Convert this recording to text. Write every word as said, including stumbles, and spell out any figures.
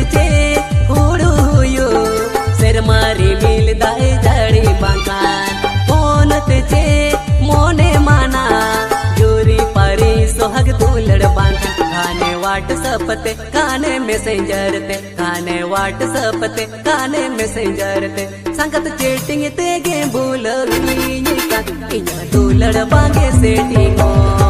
चे हुड़ू हुयो सरमारी मिल दाए जड़ी बांकान फोन चे मोने माना जोरी परी सोहग दूलड़ बांकान खाने व्हाट्सएप ते खाने मैसेंजर ते खाने व्हाट्सएप ते खाने मैसेंजर ते संगत चैटिंग ते गे बोल इया दूलड़ बांगे सेटिंग